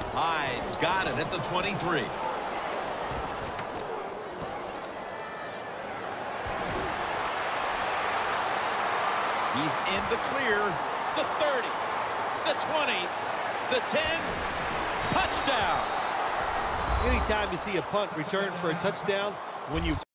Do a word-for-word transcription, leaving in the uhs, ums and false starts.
Hyde's got it at the twenty-three. He's in the clear. The thirty, the twenty, the ten, touchdown. Anytime you see a punt return for a touchdown, when you